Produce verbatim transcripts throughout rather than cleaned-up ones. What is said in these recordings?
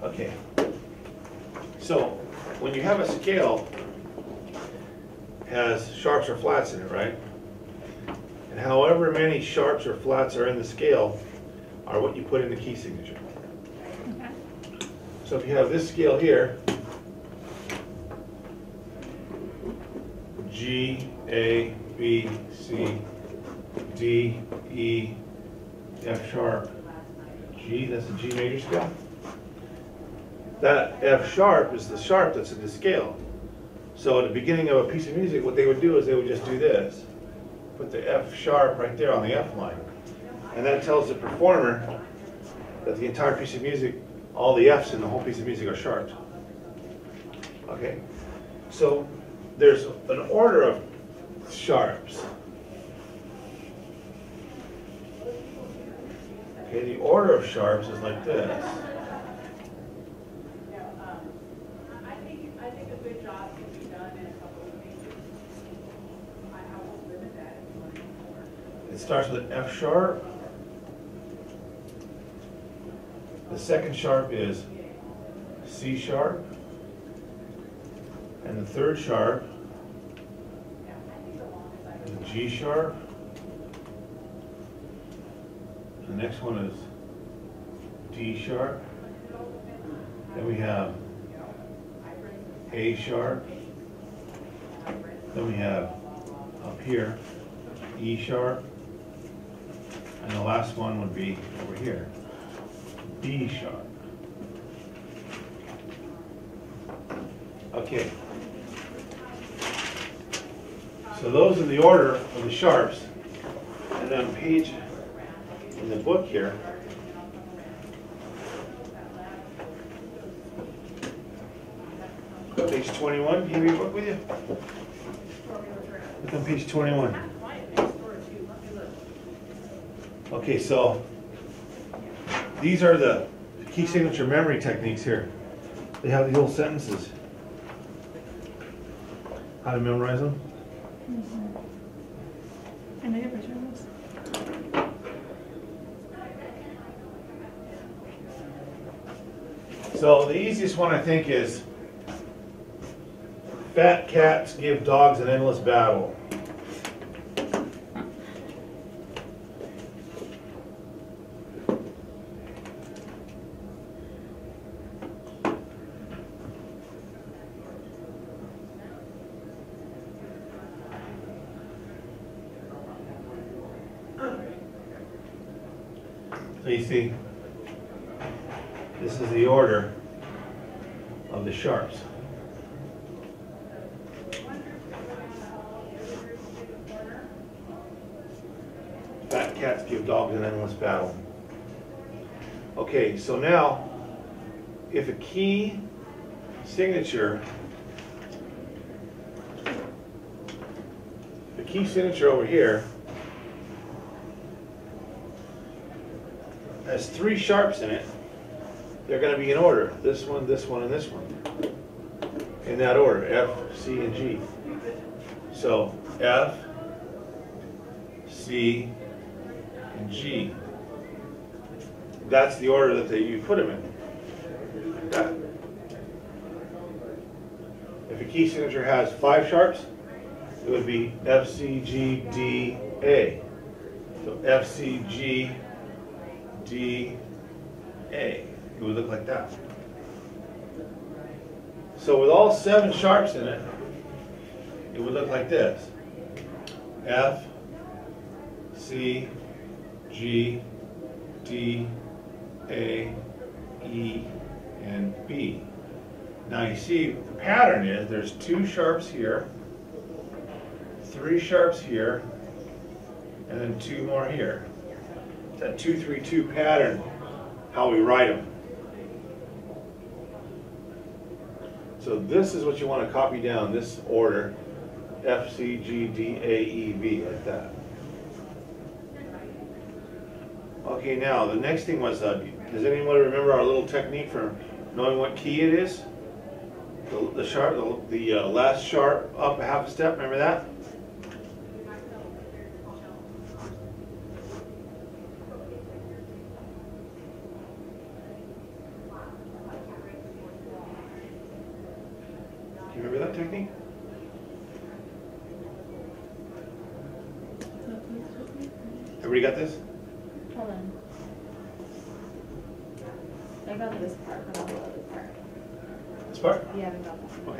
Okay. So when you have a scale, it has sharps or flats in it, right? And however many sharps or flats are in the scale are what you put in the key signature. Okay. So if you have this scale here, G, A, B, C, D, E, F sharp, G, that's the G major scale. That F sharp is the sharp that's in the scale. So at the beginning of a piece of music, what they would do is they would just do this. Put the F sharp right there on the F line. And that tells the performer that the entire piece of music, all the Fs in the whole piece of music are sharps. Okay? So there's an order of sharps. Okay, the order of sharps is like this. It starts with an F sharp. The second sharp is C sharp. And the third sharp is G sharp. The next one is D sharp. Then we have A sharp. Then we have up here E sharp. And the last one would be over here, B sharp. Okay. So those are the order of the sharps. And then page in the book here, page twenty-one. Do you have your book with you? Look on page twenty-one. Okay, so these are the key signature memory techniques here. They have these little sentences. How to memorize them? Mm-hmm. And I get picture of this. So the easiest one I think is fat cats give dogs an endless battle. So you see, this is the order of the sharps. Fat cats give dogs an endless battle. Okay, so now, if a key signature, the key signature over here has three sharps in it, they're going to be in order. This one, this one, and this one. In that order, F, C, and G. So F, C, and G. That's the order that they, you put them in. Like that. If a key signature has five sharps, it would be F, C, G, D, A. So F, C, G, D, A. It would look like that. So with all seven sharps in it, it would look like this. F, C, G, D, A, E, and B. Now you see the pattern is there's two sharps here, three sharps here, and then two more here. It's that two three two pattern, how we write them. So this is what you want to copy down, this order, F, C, G, D, A, E, B, like that. Okay, now the next thing was, uh, does anyone remember our little technique for knowing what key it is? The, the sharp, the, the uh, last sharp up a half a step, remember that? Everybody got this? Hold on. I got this part, but not the other part. This part? Yeah, I got that. Okay.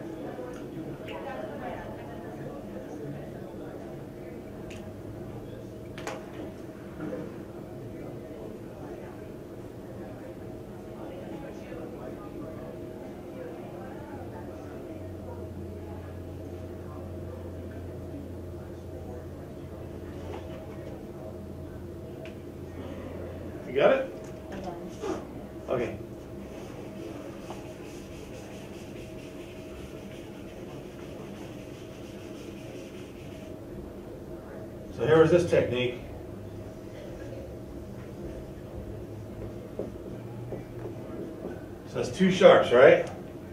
You got it? Hold on. Okay. So here is this technique. So that's two sharps, right?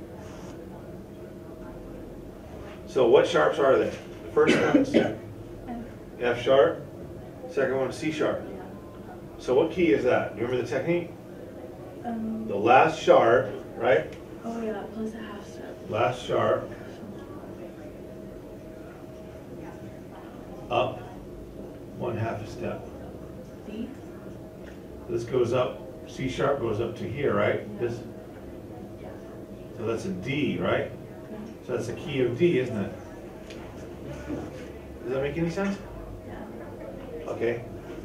So what sharps are they? The first one's F sharp, second one is C sharp. Yeah. So what key is that? Do you remember the technique? Um, The last sharp, right? Oh yeah, plus a half step. Last sharp, up one half a step. D? This goes up, C sharp goes up to here, right? This, Yeah. so that's a D, right? So that's a key of D, isn't it? Does that make any sense? Yeah. Okay.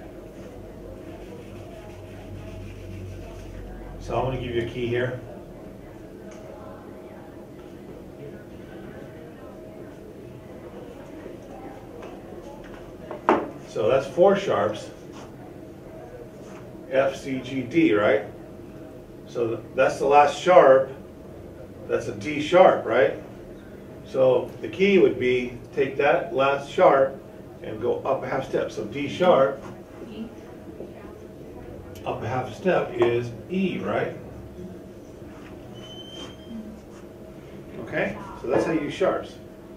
So I'm going to give you a key here. So that's four sharps. F, C, G, D, right? So th- that's the last sharp. That's a D sharp, right? So the key would be take that last sharp and go up a half step. So D sharp, E? up a half step is E, right? Okay, so that's how you use sharps.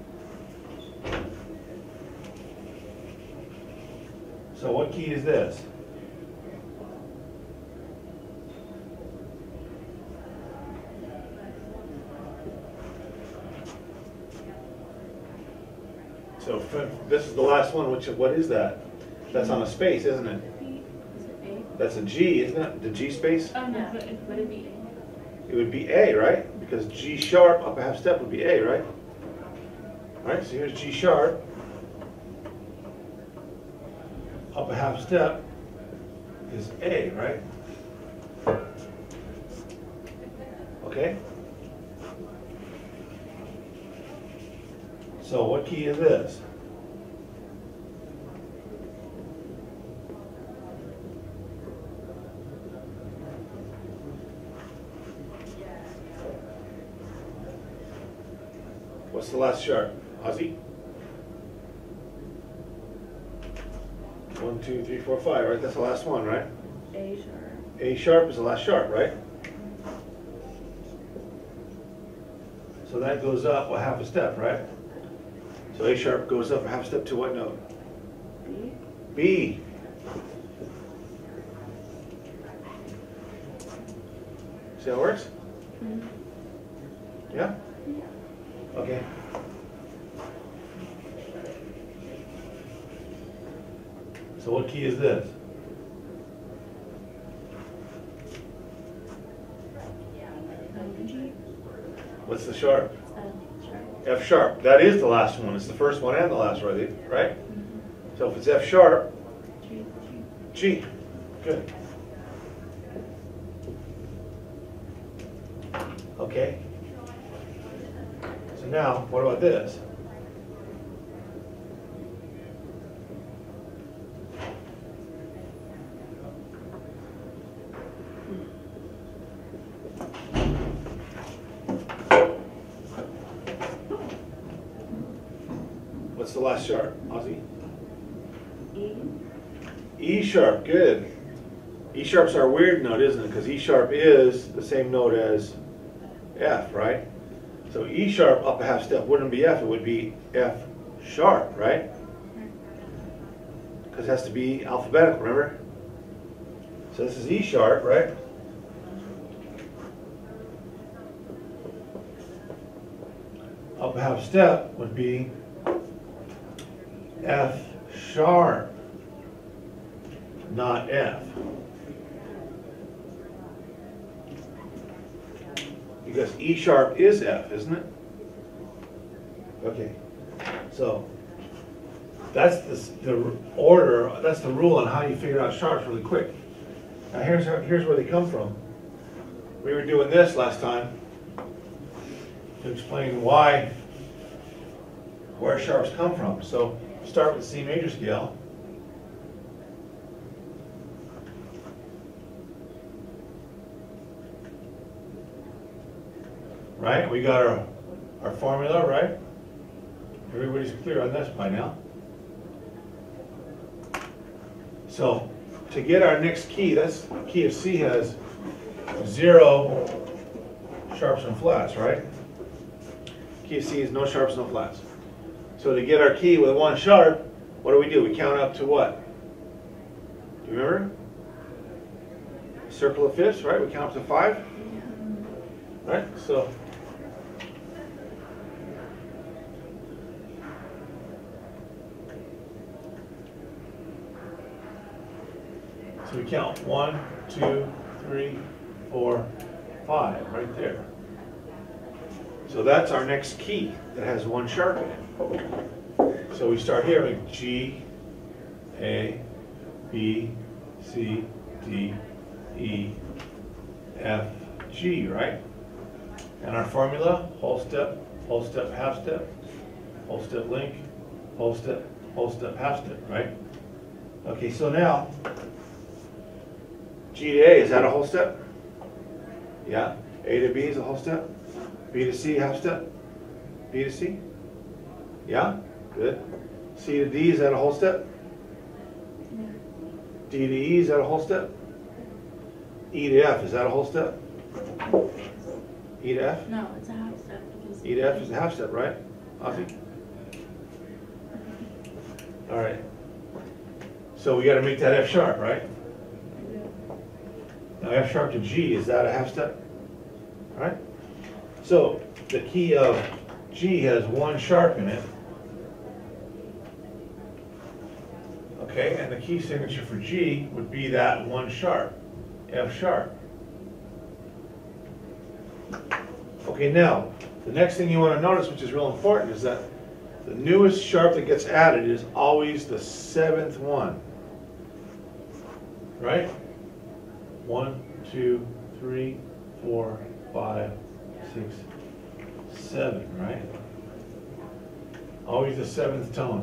So what key is this? So f- this is the last one, which, what is that? That's on a space, isn't it? B? Is it A? That's a G, isn't it? The G space? Oh no, but it, would it be A? It would be A, right? Because G sharp up a half step would be A, right? All right, so here's G sharp. Up a half step is A, right? Okay? So what key is this? What's the last sharp? Ozzy? One, two, three, four, five, right? That's the last one, right? A sharp. A sharp is the last sharp, right? So that goes up a half a step, right? So A sharp goes up a half step to what note? B? B. See how it works? Mm-hmm. Yeah? Okay. So what key is this? Um, G? What's the sharp? F sharp. F sharp. That is the last one. It's the first one and the last one, right? Mm-hmm. So if it's F sharp, G? G. Good. Okay. So now, what about this? What's the last sharp, Ozzy? E? E sharp, good. E sharp's our weird note, isn't it? Because E sharp is the same note as F, right? So E sharp up a half step wouldn't be F, it would be F sharp, right? Because it has to be alphabetical, remember? So this is E sharp, right? Up a half step would be F sharp. not F. Because E sharp is F, isn't it? Okay, so that's the, the order, that's the rule on how you figure out sharps really quick. Now here's, how, here's where they come from. We were doing this last time to explain why, where sharps come from. So start with C major scale. Right, we got our, our formula, right? Everybody's clear on this by now. So to get our next key, that's key of C has zero sharps and flats, right? Key of C is no sharps, no flats. So to get our key with one sharp, what do we do? We count up to what? Do you remember? Circle of fifths, right? We count up to five. Right? So So we count one, two, three, four, five, right there. So that's our next key that has one sharp in it. So we start here with G, A, B, C, D, E, F, G, right? And our formula, whole step, whole step, half step, whole step link, whole step, whole step, half step, right? Okay, so now, G to A, is that a whole step? Yeah. A to B is a whole step? B to C, half step? B to C? Yeah? Good. C to D, is that a whole step? Yeah. D to E, is that a whole step? E to F, is that a whole step? E to F? No, it's a half step. Because E to F is a half step, right? Ozzy? All right. So we got to make that F sharp, right? Now F sharp to G, is that a half step? All right? So the key of G has one sharp in it. Okay, and the key signature for G would be that one sharp, F sharp. Okay, now, the next thing you want to notice, which is real important, is that the newest sharp that gets added is always the seventh one. Right? One, two, three, four, five, six, seven, right? Always the seventh tone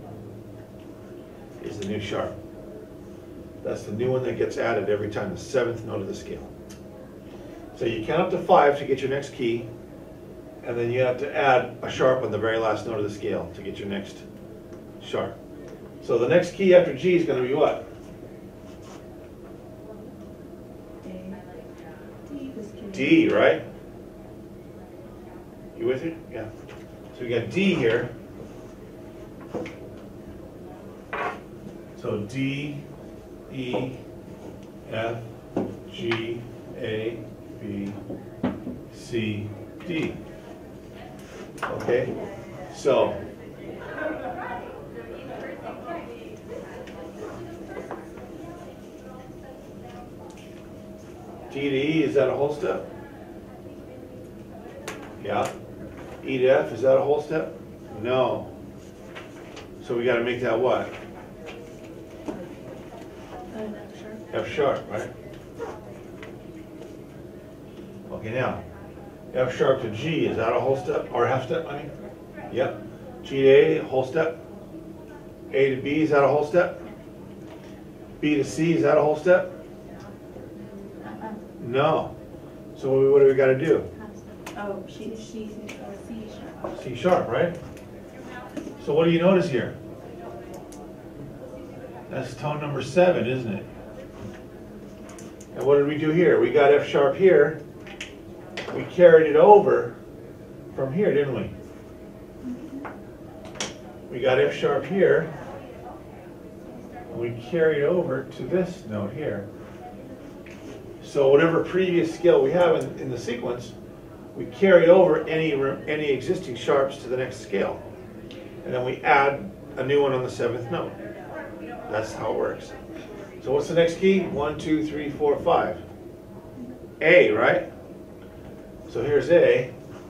is the new sharp. That's the new one that gets added every time, the seventh note of the scale. So you count up to five to get your next key, and then you have to add a sharp on the very last note of the scale to get your next sharp. So the next key after G is going to be what? D, right? You with it? Yeah. So we got D here. So D, E, F, G, A, B, C, D. Okay? So D to E, is that a whole step? Yeah. E to F, is that a whole step? No. So we got to make that what? F sharp. F sharp, right? Okay, now, F sharp to G, is that a whole step? Or half step, I mean? Yep. G to A, whole step? A to B, is that a whole step? B to C, is that a whole step? Uh-uh. No. So what, what do we got to do? Half step. Oh, she, she, or C sharp. C sharp, right? So what do you notice here? That's tone number seven, isn't it? And what did we do here? We got F sharp here. We carried it over from here, didn't we? We got F sharp here. And we carried over to this note here. So whatever previous scale we have in, in the sequence, we carry over any, any existing sharps to the next scale. And then we add a new one on the seventh note. That's how it works. So what's the next key? One, two, three, four, five. A, right? So here's A.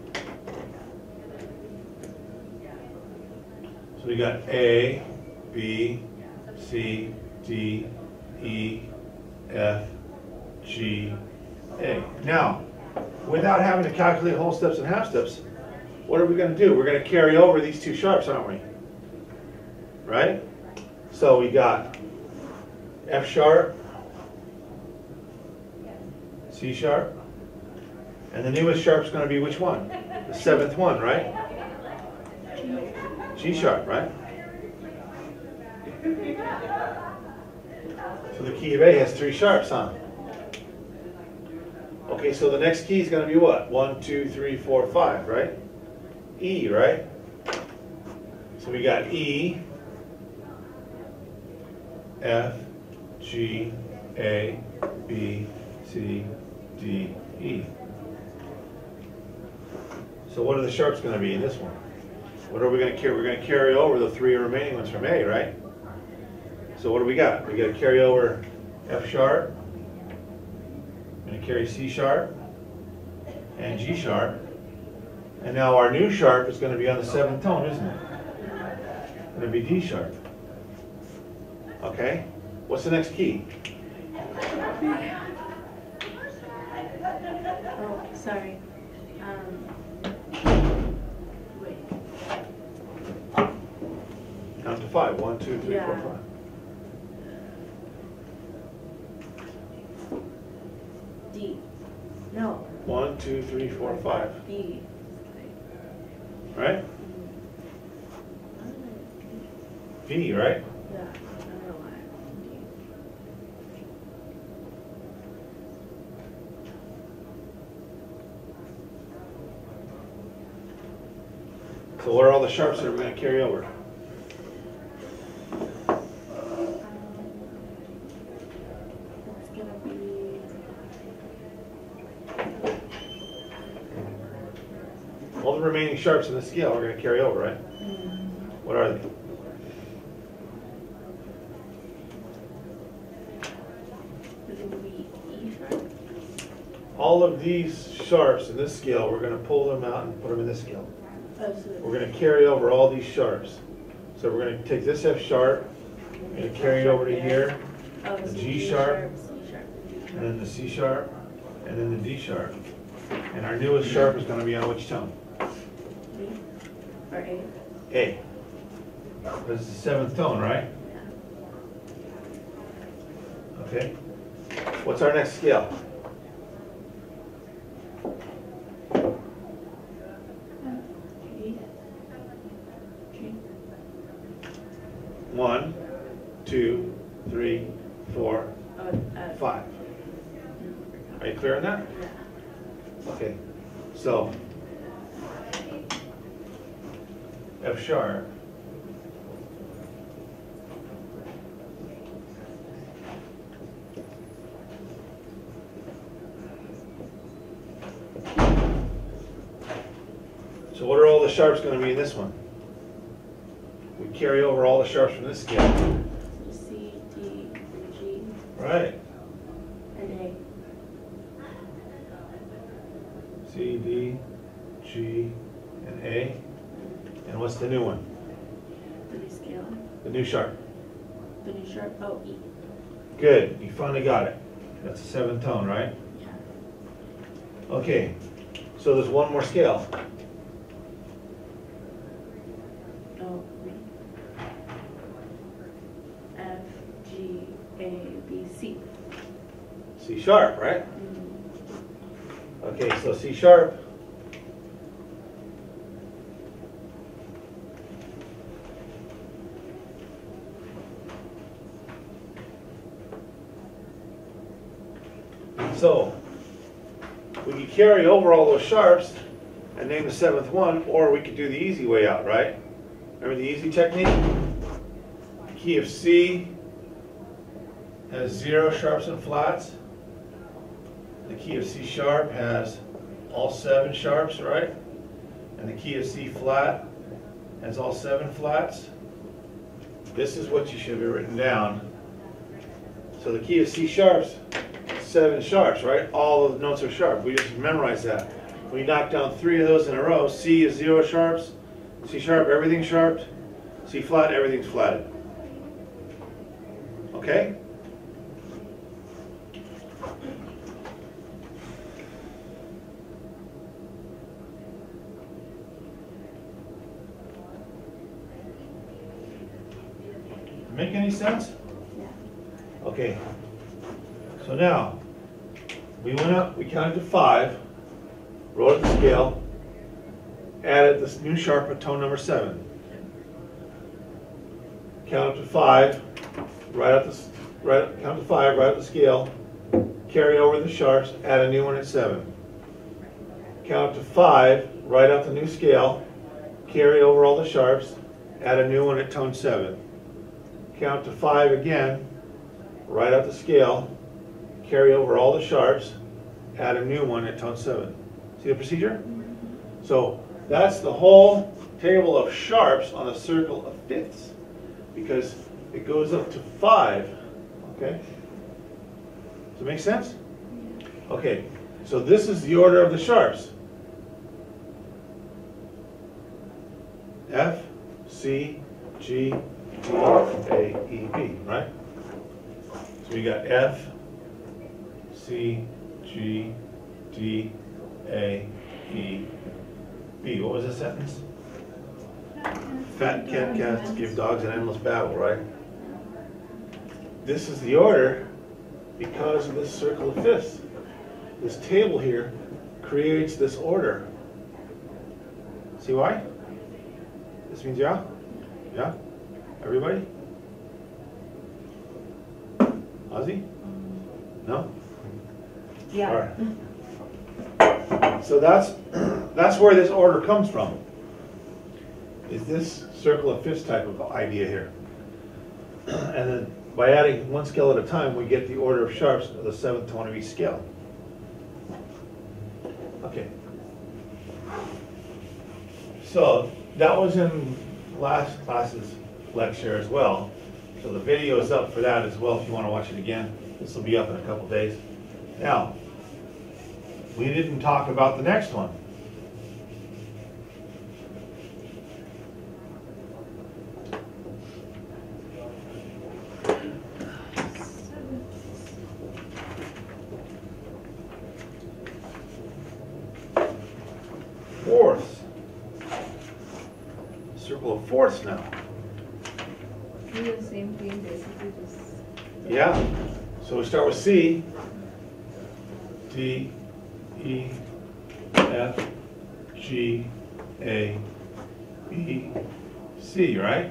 So we got A, B, C, D, E, F, G, A. Now, without having to calculate whole steps and half steps, what are we going to do? We're going to carry over these two sharps, aren't we? Right? So we got F sharp, C sharp, and the newest sharp is going to be which one? The seventh one, right? G sharp, right? So the key of A has three sharps, huh? Okay, so the next key is going to be what? One, two, three, four, five, right? E, right? So we got E, F, G, A, B, C, D, E. So what are the sharps going to be in this one? What are we going to carry? We're going to carry over the three remaining ones from A, right? So what do we got? We got to carry over F sharp. We're going to carry C sharp and G sharp. And now our new sharp is going to be on the seventh tone, isn't it? It's going to be D sharp. Okay? What's the next key? Oh, sorry. Um, wait. Count to five. One, two, three, Yeah. four, five. D. No. One, two, three, four, five. B. Right? V, right? Yeah. I don't know why. So what are all the sharps that we're going to carry over? It's gonna be. All the remaining sharps in the scale we're going to carry over, right? What are they? Is it gonna be E sharp? All of these sharps in this scale, we're going to pull them out and put them in this scale. Oh, so We're going to carry over all these sharps. So we're going to take this F sharp, we're going to carry it over to here, oh, the so G G sharp, C sharp. and then the C sharp, and then the D sharp. And our newest sharp is going to be on which tone? B or A? A. This is the seventh tone, right? Yeah. Okay. What's our next scale? G. G. One, two, three, four, Oh, uh, five. Are you clear on that? yeah. Okay. So, F sharp. So what are all the sharps going to be in this one? We carry over all the sharps from this scale. C, D, G, Right. and A. C, D, G, and A. And what's the new one? The new scale. The new sharp. The new sharp. Oh, E. Good. You finally got it. That's a seventh tone, right? Yeah. Okay. So there's one more scale. Oh, wait. F, G, A, B, C. C sharp, right? Mm. Okay, so C sharp. So we could carry over all those sharps and name the seventh one, or we could do the easy way out, right? Remember the easy technique? The key of C has zero sharps and flats. The key of C sharp has all seven sharps, right? And the key of C flat has all seven flats. This is what you should have written down So the key of C sharp's seven sharps, right? All the notes are sharp. We just memorize that. We knock down three of those in a row. C is zero sharps. C sharp, everything's sharp. C flat, everything's flatted. Okay? Make any sense? Yeah. Okay. So now, we went up, we counted to five, wrote the scale, added this new sharp at tone number seven. Count up to five, right up the, right, count to five, right up the scale, carry over the sharps, add a new one at seven. Count up to five, write out the new scale, carry over all the sharps, add a new one at tone seven. Count to five again, write out the scale, carry over all the sharps, add a new one at tone seven. See the procedure? So that's the whole table of sharps on a circle of fifths, because it goes up to five. Okay? Does it make sense? Okay, so this is the order of the sharps. F, C, G, D, A, E, B, right? So we got F, C, G, D, A, E, B. What was the sentence? Fat cat cats give dogs an endless battle, right? This is the order because of this circle of fifths. This table here creates this order. See why? This means yeah? Yeah? Everybody? Ozzy? No? Yeah. All right. So that's that's where this order comes from. Is this circle of fifths type of idea here. And then by adding one scale at a time, we get the order of sharps of the seventh tone of each scale. Okay. So that was in last class's lecture as well. So the video is up for that as well if you want to watch it again. This will be up in a couple days. Now, we didn't talk about the next one. Fourths. Circle of fourths now. Do the same thing, basically just. Yeah. So we start with C, D, E, F, G, A, B, C, right?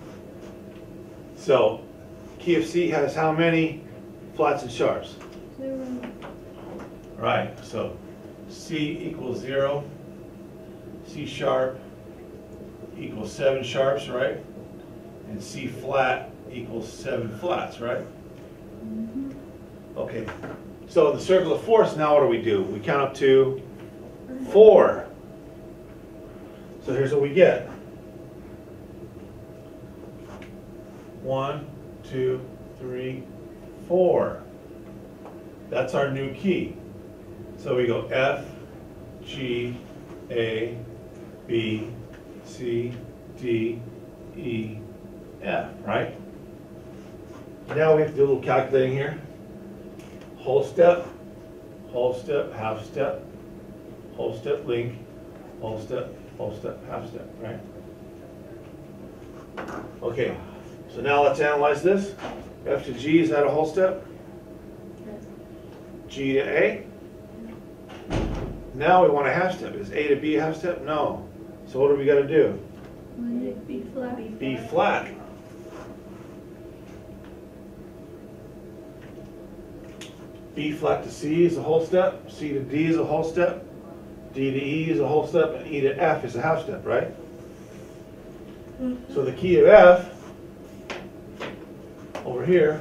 So key of C has how many flats and sharps? Zero. Right, so C equals zero, C sharp equals seven sharps, right? And C flat equals seven flats, right? Mm-hmm. Okay, so the circle of fourths, now what do we do? We count up to four. So here's what we get. One, two, three, four. That's our new key. So we go F, G, A, B, C, D, E, F, right? Now we have to do a little calculating here. Whole step, whole step, half step, whole step link, whole step, whole step, half step, right? Okay, so now let's analyze this. F to G, is that a whole step? G to A? Now we want a half step. Is A to B a half step? No. So what do we got to do? B flat. B flat. B flat to C is a whole step, C to D is a whole step, D to E is a whole step, and E to F is a half step, right? Mm-hmm. So the key of F, over here,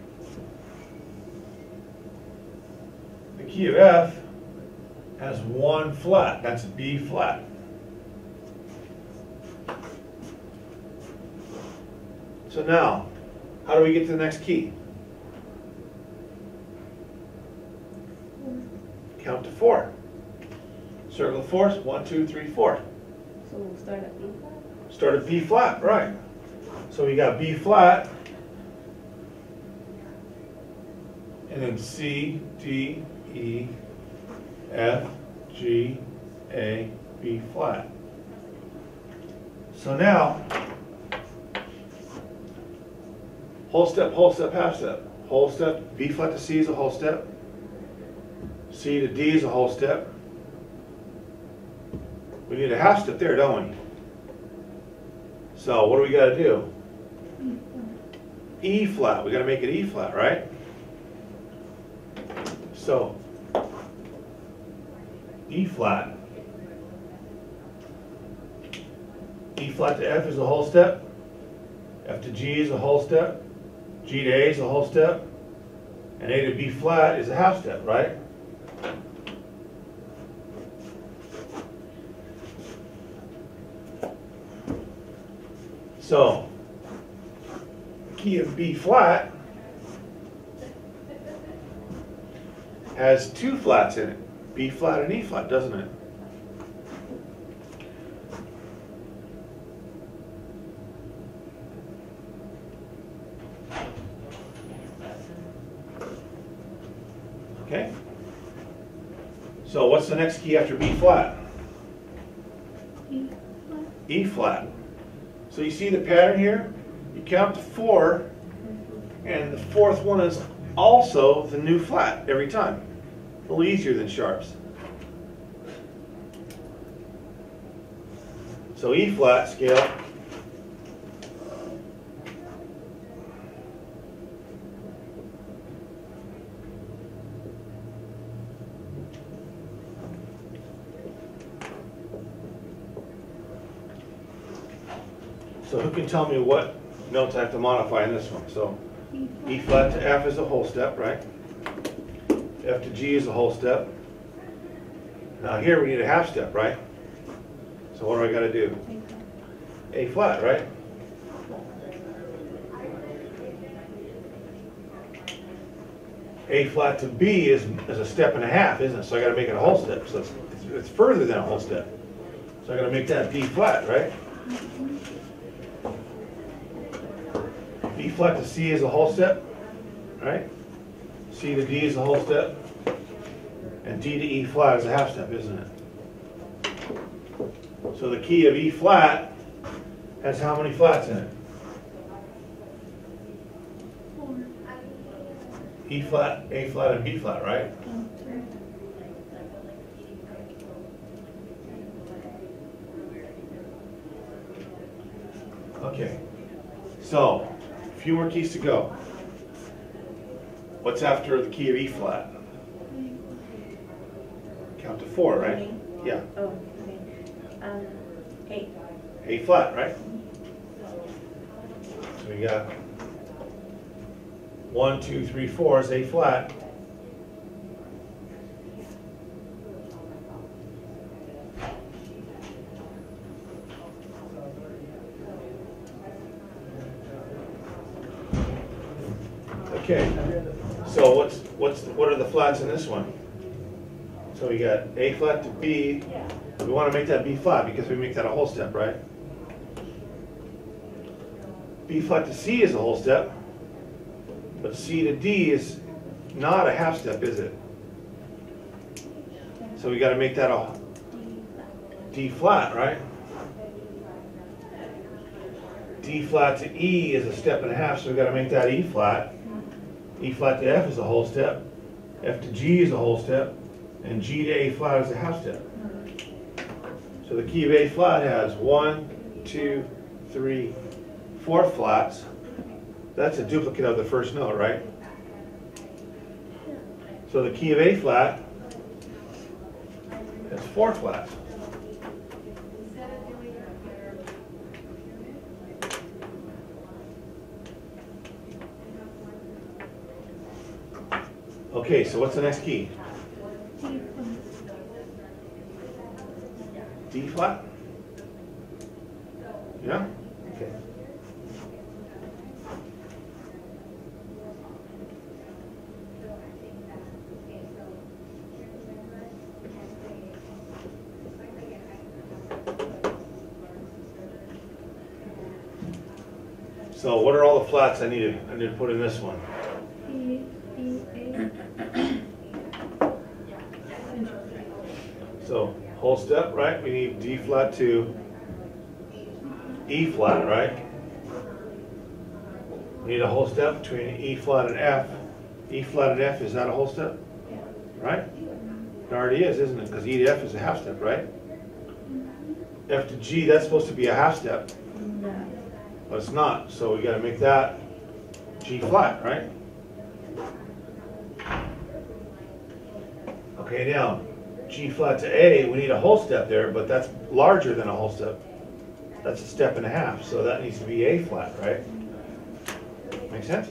the key of F has one flat, that's B flat. So now, how do we get to the next key? count to four. Circle the fourths, one, two, three, four. So we'll start at B flat? Start at B flat, right. So we got B flat, and then C, D, E, F, G, A, B flat. So now, whole step, whole step, half step. Whole step, B flat to C is a whole step. C to D is a whole step. We need a half step there, don't we? So what do we got to do? E flat. We got to make it E flat, right? So E flat. E flat to F is a whole step. F to G is a whole step. G to A is a whole step. And A to B flat is a half step, right? So, the key of B flat has two flats in it, B flat and E flat, doesn't it? Okay? So what's the next key after B flat? E flat. E flat. So you see the pattern here? You count to four, and the fourth one is also the new flat every time. A little easier than sharps. So E flat scale. So who can tell me what notes I have to modify in this one? So E flat to F is a whole step, right? F to G is a whole step. Now here we need a half step, right? So what do I got to do? A flat, right? A flat to B is, is a step and a half, isn't it? So I got to make it a whole step. So it's, it's, it's further than a whole step. So I got to make that B flat, right? B flat to C is a whole step, right? C to D is a whole step, and D to E flat is a half step, isn't it? So the key of E flat has how many flats in it? Four. E flat, A flat, and B flat, right? Oh, three. Okay. So, a few more keys to go. What's after the key of E flat? Count to four, right? Yeah. Oh, okay. Um, eight. A flat, right? So we got one, two, three, four is A flat. Okay. So what's what's what are the flats in this one? So we got A flat to B. We want to make that B flat because we make that a whole step, right? B flat to C is a whole step, but C to D is not a half step, is it? So we got to make that a D flat, right? D flat to E is a step and a half, so we got to make that E flat. E flat to F is a whole step. F to G is a whole step, and G to A flat is a half step. So the key of A flat has one, two, three, four flats. That's a duplicate of the first note, right? So the key of A flat has four flats. Okay, so what's the next key? D flat? Yeah? Okay. So what are all the flats I need to, I need to put in this one? E, E, A. So whole step, right? We need D flat to E flat, right? We need a whole step between E flat and F. E flat and F, is that a whole step? Right? It already is, isn't it? Because E to F is a half step, right? F to G, that's supposed to be a half step, No. but it's not. So we got to make that G flat, right? Okay, now G flat to A, we need a whole step there, but that's larger than a whole step. That's a step and a half, so that needs to be A flat, right? Make sense?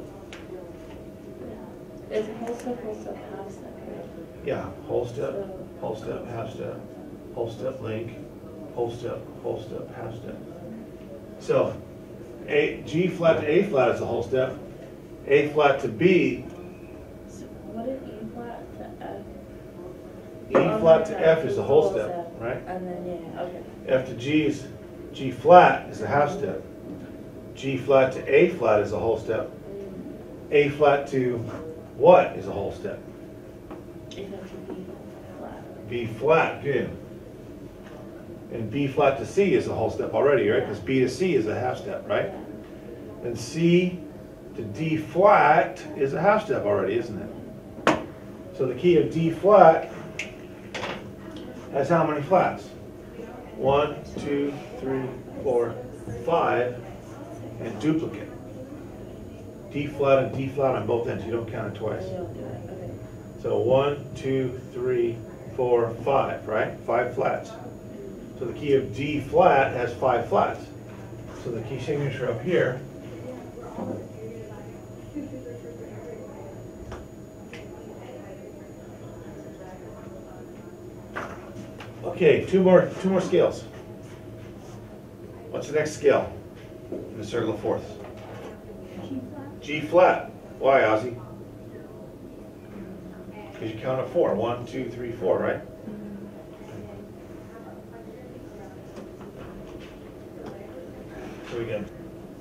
Is whole step, whole step, half step, right? Yeah, whole step, So, whole step, half step, whole step link, whole step, whole step, half step. So, A, G flat to A flat is a whole step. A flat to B, so what is E flat to F? E flat to F is a whole step, right? And then, yeah, okay. F to G is, G flat is a half step. G flat to A flat is a whole step. A flat to what is a whole step? It has to be flat. B flat, good. And B flat to C is a whole step already, right? Because B to C is a half step, right? And C to D flat is a half step already, isn't it? So the key of D flat has how many flats? One, two, three, four, five, and duplicate. D flat and D flat on both ends. You don't count it twice. You don't do it, okay. So one, two, three, four, five, right? Five flats. So the key of D flat has five flats. So the key signature up here okay, two more two more scales. What's the next scale in the circle of fourths? G flat. G flat. Why, Ozzy? Because you count at four. One, two, three, four, right? So we get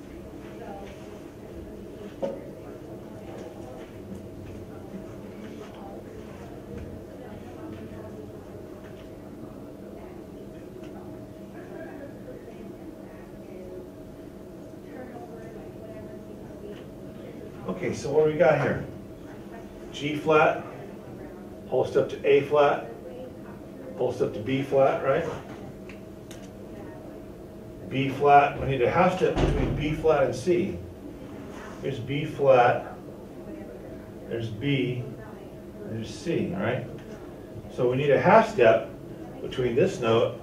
okay, so what do we got here? G flat, whole step to A flat, whole step to B flat, right? B flat, we need a half step between B flat and C. Here's B flat, there's B, there's C, right? So we need a half step between this note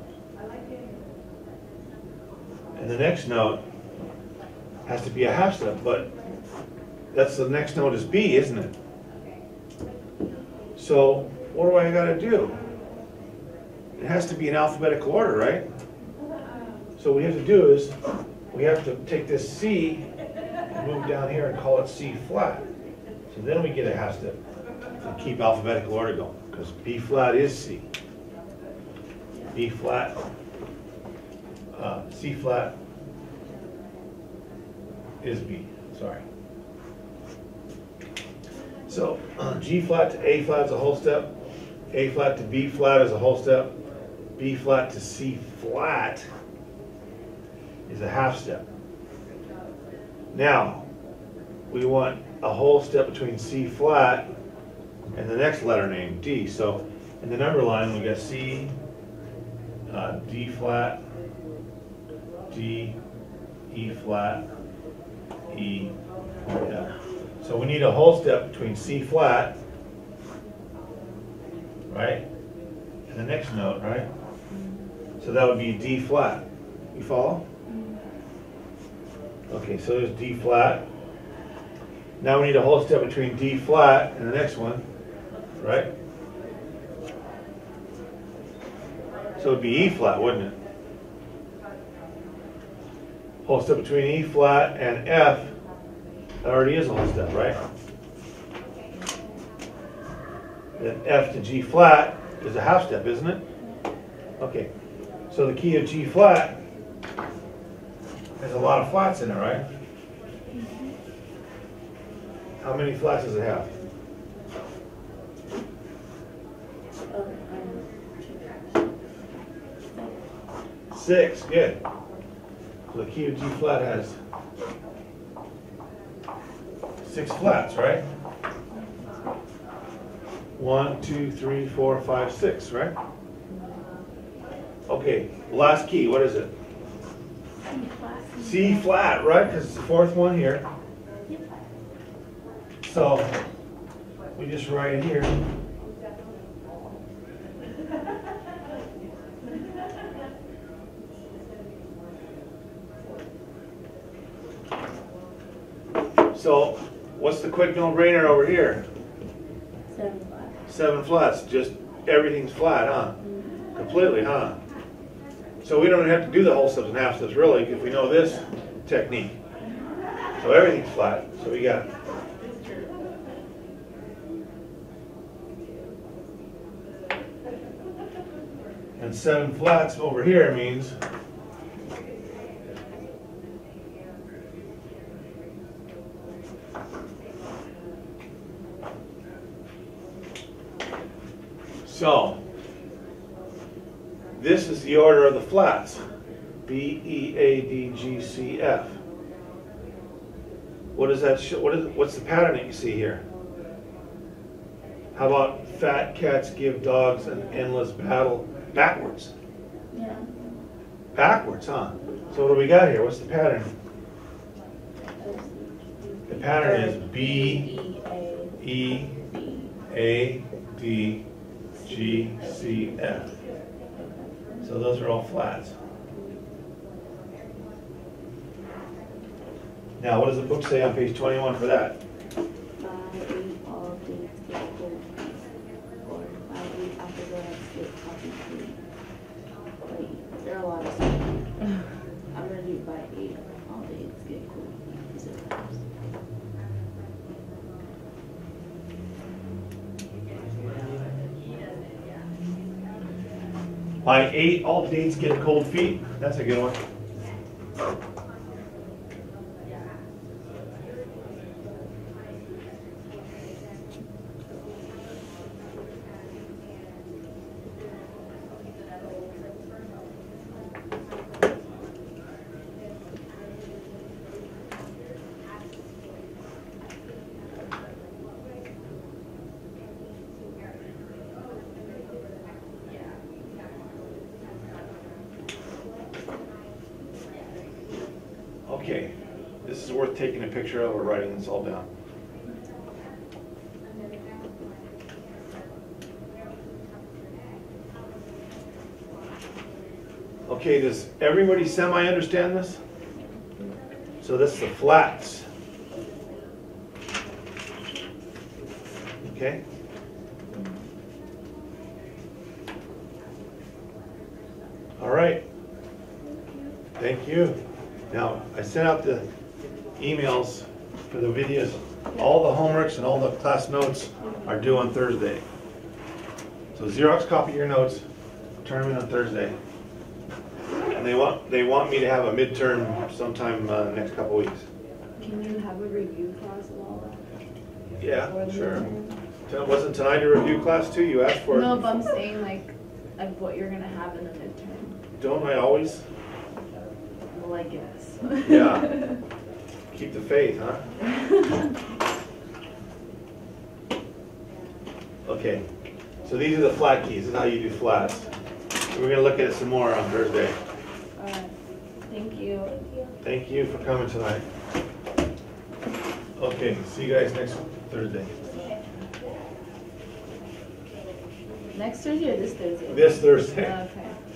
and the next note. Has to be a half step, but that's the next note is B, isn't it? So what do I gotta do? It has to be in alphabetical order, right? So what we have to do is, we have to take this C and move down here and call it C flat. So then we get a half step and keep alphabetical order going, because B flat is C. B flat, uh, C flat is B, sorry. So uh, G flat to A flat is a whole step, A flat to B flat is a whole step, B flat to C flat is a half step. Now, we want a whole step between C flat and the next letter name, D. So in the number line, we got C, uh, D flat, D, E flat, E, F. So we need a whole step between C flat, right, and the next note, right? So that would be D flat. You follow? Okay, so there's D flat. Now we need a whole step between D flat and the next one, right? So it'd be E flat, wouldn't it? Whole step between E flat and F. That already is a whole step, right? Then F to G flat is a half step, isn't it? Okay, so the key of G flat has a lot of flats in it, right? How many flats does it have? Oh, um, Six, good. So the key of G flat has six flats, right? One, two, three, four, five, six, right? Okay, last key, what is it? C flat. C flat, right? Because it's the fourth one here. Yep. So we just write it here. So what's the quick no-brainer over here? seven flat. Seven flats, just everything's flat, huh? Completely, huh? So we don't have to do the whole steps and half steps really if we know this technique. So everything's flat. So we got and seven flats over here means so this is the order of the flats. B, E, A, D, G, C, F. What does that show? What is, what's the pattern that you see here? How about fat cats give dogs an endless battle backwards? Yeah. Backwards, huh? So what do we got here? What's the pattern? The pattern is B, E, A, D, G, C, F. So those are all flats. Now, what does the book say on page twenty-one for that? By eight, all dates get cold feet. Or by eight, after the get coffee feet. Wait, there are a lot of stuff. I'm gonna do by eight, all dates get cold feet. Is it first? By eight, all dates get cold feet. That's a good one. Okay, this is worth taking a picture of or writing this all down. Okay, does everybody semi-understand this? So this is the flats. Okay? All right. Thank you. Now, I sent out the emails for the videos. All the homeworks and all the class notes are due on Thursday. So Xerox copy your notes, turn them in on Thursday. And they want they want me to have a midterm sometime uh, next couple weeks. Can you have a review class of all that? Yeah, Or the sure. midterm? Wasn't tonight a review class too? You asked for it. No, but I'm saying like, of what you're gonna have in the midterm. Don't I always? Well, I guess. Yeah. Keep the faith, huh? Okay. So these are the flat keys. This is how you do flats. So we're gonna look at it some more on Thursday. Alright, thank you. Thank you for coming tonight. Okay, see you guys next Thursday. Next Thursday or this Thursday? This Thursday. Okay.